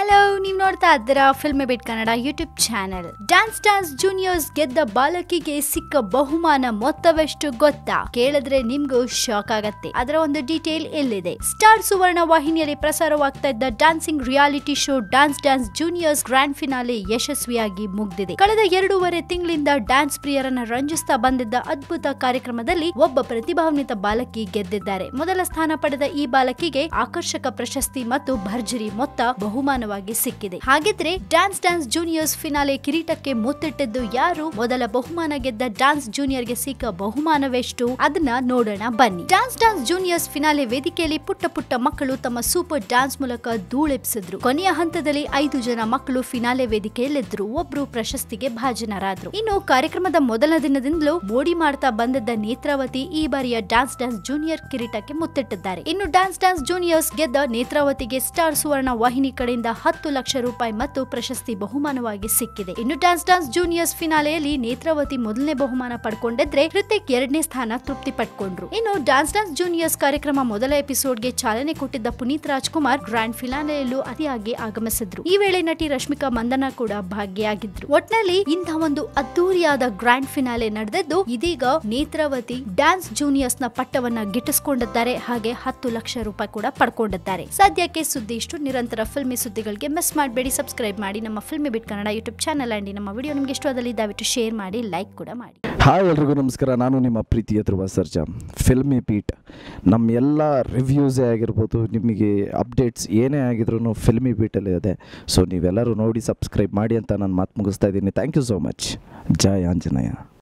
Hello, ನೀವು ನೋಡ್ತಾ ಇದ್ದೀರಾ FIlmibeat Kannada YouTube channel. Dance juniors ಗೆದ್ದ ಬಾಲಕಿಗೆ ಸಿಕ್ಕ ಬಹುಮಾನ ಮೊತ್ತವೆಷ್ಟು ಗೊತ್ತಾ? ಕೇಳಿದ್ರೆ ನಿಮ್ಗೂ ಶಾಕ್ ಆಗತ್ತೆ. ಅದರ ಒಂದು ಡೀಟೇಲ್ ಇಲ್ಲಿದೆ. ಸ್ಟಾರ್ ಸುವರ್ಣ ವಾಹಿನಿಯಲ್ಲಿ ಪ್ರಸಾರವಾಗ್ತಾ ಇದ್ದ dancing reality show dance juniors grand finale ಯಶಸ್ವಿಯಾಗಿ ಮುಗ್ದಿದೆ. ಕಳೆದ 2.5 ತಿಂಗಳಿಂದ ಡ್ಯಾನ್ಸ್ ಪ್ರಿಯರನ್ನ ರಂಜಿಸ್ತಾ ಬಂದಿದ್ದ ಅದ್ಭುತ ಕಾರ್ಯಕ್ರಮದಲ್ಲಿ ಒಬ್ಬ ಪ್ರತಿಭಾನ್ವಿತ ಬಾಲಕಿ ಗೆದ್ದಿದ್ದಾರೆ. ಮೊದಲ ಸ್ಥಾನ ಪಡೆದ ಈ ಬಾಲಕಿಗೆ ಆಕರ್ಷಕ ಪ್ರಶಸ್ತಿ ಮತ್ತು ಭರ್ಜರಿ ಮೊತ್ತ ಬಹುಮಾನವಾಗಿ ಸಿಕ್ಕಿದೆ. ಹಾಗಿದ್ರೆ ಡ್ಯಾನ್ಸ್ ಜೂನಿಯರ್ಸ್ ಫಿನಾಲೆ ಕಿರೀಟಕ್ಕೆ ಮುತ್ತಿಟ್ಟಿದ್ದು ಯಾರು? ಮೊದಲ ಬಹುಮಾನ ಗೆದ್ದ ಡ್ಯಾನ್ಸ್ ಜೂನಿಯರ್ಗೆ ಸಿಕ್ಕ ಬಹುಮಾನವೆಷ್ಟು? ಅದನ್ನ ನೋಡೋಣ ಬನ್ನಿ. ಡ್ಯಾನ್ಸ್ ಜೂನಿಯರ್ಸ್ ಫಿನಾಲೆ ವೇದಿಕೆಯಲ್ಲಿ ಪುಟ್ಟ ಮಕ್ಕಳು ತಮ್ಮ ಸೂಪರ್ ಡ್ಯಾನ್ಸ್ ಮೂಲಕ ಧೂಳೆಬ್ಸಿದ್ರು. ಕೊನೆಯ ಹಂತದಲ್ಲಿ 5 ಜನ ಮಕ್ಕಳು ಫಿನಾಲೆ ವೇದಿಕೆಯಲ್ಲಿದ್ರು. ಒಬ್ರು ಪ್ರಶಸ್ತಿಗೆ ಭಾಜನರಾದ್ರು. ಇನ್ನು ಕಾರ್ಯಕ್ರಮದ ಮೊದಲ ದಿನದಿಂದಲೂ ಮೋಡಿ ಮಾಡ್ತಾ ಬಂದಿದ್ದ ನೇತ್ರಾವತಿ ಈ ಬಾರಿಯ ಡ್ಯಾನ್ಸ್ ಜೂನಿಯರ್ ಕಿರೀಟಕ್ಕೆ ಮುತ್ತಿಟ್ಟಿದ್ದಾರೆ. ಇನ್ನು ಡ್ಯಾನ್ಸ್ ಜೂನಿಯರ್ಸ್ ಗೆದ್ದ ನೇತ್ರಾವತಿಗೆ ಸ್ಟಾರ್ ಸುವರ್ಣ ವಾಹಿನಿ ಕಡೆಯಿಂದ 10 ಲಕ್ಷ ರೂಪಾಯಿ ಮತ್ತು ಪ್ರಶಸ್ತಿ ಬಹುಮಾನವಾಗಿ ಸಿಕ್ಕಿದೆ. ಇನ್ನು ಡ್ಯಾನ್ಸ್ ಜೂನಿಯರ್ಸ್ ಫಿನಾಲೆಯಲ್ಲಿ ನೇತ್ರಾವತಿ ಮೊದಲನೇ ಬಹುಮಾನ ಪಡ್ಕೊಂಡಿದ್ರೆ ಹೃತಿಕ್ 2ನೇ ಸ್ಥಾನ ತೃಪ್ತಿ ಪಡ್ಕೊಂಡ್ರು. ಇನ್ನು ಡ್ಯಾನ್ಸ್ ಜೂನಿಯರ್ಸ್ ಕಾರ್ಯಕ್ರಮ ಮೊದಲ ಎಪಿಸೋಡ್ಗೆ ಚಾಲನೆ ಕೊಟ್ಟಿದ್ದ ಪುನೀತ್ ರಾಜ್ಕುಮಾರ್ ಗ್ರ್ಯಾಂಡ್ ಫಿನಾಲೆಯಲ್ಲೂ ಅತಿಯಾಗಿ ಆಗಮಿಸಿದ್ರು. ಈ ವೇಳೆ ನಟಿ ರಶ್ಮಿಕಾ ಮಂದನ ಕೂಡ ಭಾಗಿಯಾಗಿದ್ರು. ಒಟ್ನಲ್ಲಿ ಇಂತಹ ಒಂದು ಅದ್ದೂರಿಯಾದ ಗ್ರ್ಯಾಂಡ್ ಫಿನಾಲೆ ನಡೆದಿದ್ದು ಇದೀಗ ನೇತ್ರಾವತಿ ಡ್ಯಾನ್ಸ್ ಜೂನಿಯರ್ಸ್ ನ ಪಟ್ಟವನ್ನ ಗಿಟ್ಟಿಸಿಕೊಂಡಿದ್ದಾರೆ. ಹಾಗೆ 10 ಲಕ್ಷ ರೂಪಾಯಿ ಕೂಡ ಪಡ್ಕೊಂಡಿದ್ದಾರೆ. ಸದ್ಯಕ್ಕೆ ಸುದ್ದಿ ಇಷ್ಟು. ನಿರಂತರ ಫಿಲ್ಮಿ ಸುದ್ದಿಗಳಿಗೆ ಮಿಸ್ ಮಾಡಬೇಡಿ. ಸಬ್ಸ್ಕ್ರೈಬ್ ಮಾಡಿ ನಮ್ಮ FIlmibeat Kannada YouTube channel. And ನಮ್ಮ ವಿಡಿಯೋ ನಿಮಗೆ ಇಷ್ಟವಾದಲ್ಲಿ ದಯವಿಟ್ಟು ಶೇರ್ ಮಾಡಿ, ಲೈಕ್ ಕೂಡ ಮಾಡಿ. ಹಾಯ್ ಎಲ್ರಿಗೂ ನಮಸ್ಕಾರ. ನಾನು ನಿಮ್ಮ ಪ್ರೀತಿಯ ಧ್ರುವ ಸರ್ಜಾ. FIlmibeat ನಮ್ಮ ಎಲ್ಲ ರಿವ್ಯೂಸೇ ಆಗಿರ್ಬೋದು, ನಿಮಗೆ ಅಪ್ಡೇಟ್ಸ್ ಏನೇ ಆಗಿದ್ರು FIlmibeatಲ್ಲಿ ಇದೆ. ಸೊ ನೀವೆಲ್ಲರೂ ನೋಡಿ ಸಬ್ಸ್ಕ್ರೈಬ್ ಮಾಡಿ ಅಂತ ನಾನು ಮಾತು ಮುಗಿಸ್ತಾ ಇದ್ದೀನಿ. Thank you so much. ಜೈ ಆಂಜನೇಯ.